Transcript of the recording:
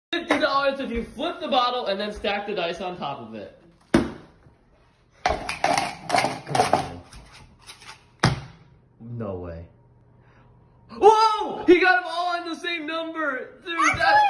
$50 if you flip the bottle and then stack the dice on top of it. No way. Whoa! He got them all on the same number! Dude, that's